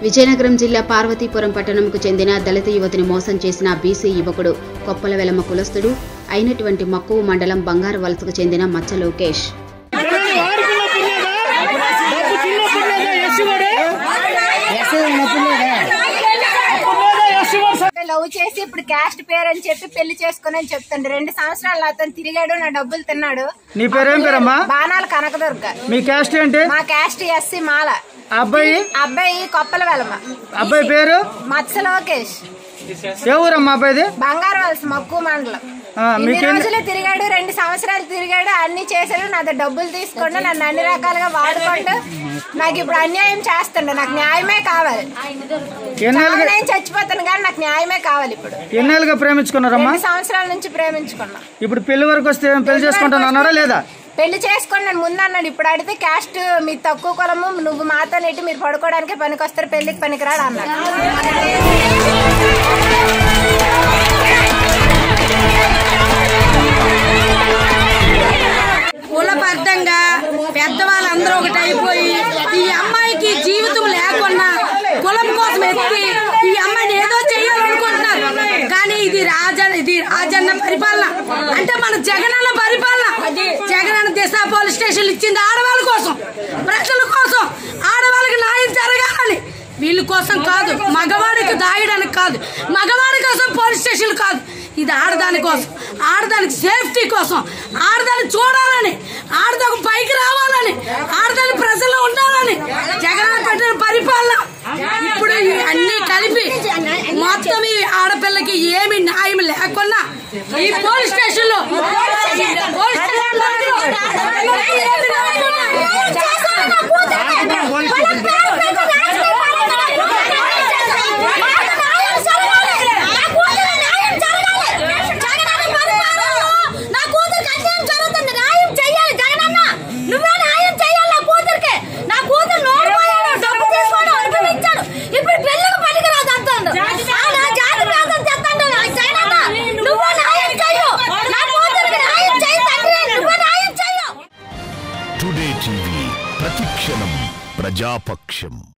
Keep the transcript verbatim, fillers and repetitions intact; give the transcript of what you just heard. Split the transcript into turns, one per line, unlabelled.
విజయనగరం జిల్లా పార్వతీపురం పట్టణంకు చెందిన దళిత యువతిని మోసం చేసిన బీసీ యువకుడు కొప్పల వెలమ కులస్తుడు అయినటువంటి మక్కువ మండలం బంగారు వలసకు చెందిన మచ్చ లోకేష్.
లవ్ చేసి ఇప్పుడు క్యాస్ట్ పేరు అని చెప్పి పెళ్లి చేసుకుని అని చెప్తాడు. రెండు సంవత్సరాలు అతను తిరిగాడు, నా డబ్బులు తిన్నాడు.
నీ పేరేం పేరమ్మా?
బాణాల కనకదుర్గ.
మీ క్యాస్ట్ ఏంటి?
మా క్యాస్ట్ ఎస్సీ మాల.
అబ్బాయి
అబ్బాయి కొప్పల వెలమ.
అబ్బాయి పేరు
మత్స లోకేష్.
ఏ ఊరమ్మా అబ్బాయిది?
బంగారు వలస మక్కువ మండలం. ఇన్ని రోజులు తిరిగాడు, రెండు సంవత్సరాలు తిరిగాడు, అన్ని చేశాడు. నా డబ్బులు తీసుకుంటూ నన్ను అన్ని రకాలుగా వాడుకుంటూ నాకు ఇప్పుడు అన్యాయం చేస్తుండే. నాకు న్యాయమే కావాలి. నేను చచ్చిపోతాను కానీ నాకు న్యాయమే కావాలి. ఇప్పుడు
ఎన్నేళ్ళుగా ప్రేమించుకున్నారమ్మా?
రెండు సంవత్సరాల నుంచి ప్రేమించుకున్నా.
ఇప్పుడు పెళ్లి వరకు వస్తే పెళ్లి చేసుకుంటాను అన్నారా లేదా?
పెళ్లి చేసుకుని నేను ముందు అన్నాడు. ఇప్పుడు అడిగితే క్యాస్ట్ మీ తక్కువ కులము, నువ్వు మాతో నెట్టి మీరు పడుకోవడానికి పనికి వస్తారు, పెళ్లికి పనికిరాడు అన్నాడు.
కులబద్ధంగా పెద్దవాళ్ళందరూ ఒకటి అయిపోయి ఈ అమ్మాయికి జీవితం లేకున్నా కులం కోసం ఎత్తి ఈ అమ్మాయిని ఏదో చేయాలనుకుంటున్నారు. కానీ ఇది రాజన్న ఇది రాజన్న పరిపాలన, అంటే మన జగనన్న పరిపాలన. జగనన్న దిశ పోలీస్ స్టేషన్లు ఇచ్చింది ఆడవాళ్ళ కోసం, ప్రజల కోసం, ఆడవాళ్ళకి న్యాయం జరగాలని. వీళ్ళ కోసం కాదు, మగవాడికి దాయడానికి కాదు, మగవాడి కోసం పోలీస్ స్టేషన్లు కాదు. ఇది ఆడదాని కోసం, ఆడదానికి సేఫ్టీ కోసం, ఆడదాన్ని చూడాలని, ఆడదానికి పైకి రావాలని, ఆడదాని ప్రజల్లో ఉండాలని జగన్ పెట్టిన పరిపాలన. ఇప్పుడు అన్ని కలిపి మొత్తం ఈ ఆడపిల్లకి ఏమి న్యాయం లేకున్నా ఈ పోలీస్ స్టేషన్ లో
టుడే టీవీ ప్రతిక్షణం ప్రజాపక్షం.